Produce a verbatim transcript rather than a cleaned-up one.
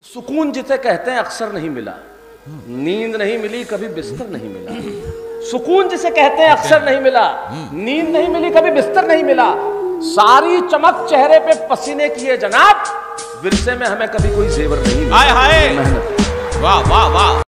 सुकून जिसे कहते हैं अक्सर नहीं मिला, नींद नहीं मिली कभी बिस्तर नहीं मिला। सुकून जिसे कहते हैं अक्सर नहीं मिला, नींद नहीं मिली कभी बिस्तर नहीं मिला। सारी चमक चेहरे पे पसीने की है जनाब, विरसे में हमें कभी कोई जेवर नहीं मिला। हाय हाय, मेहनत। वाह वाह वाह।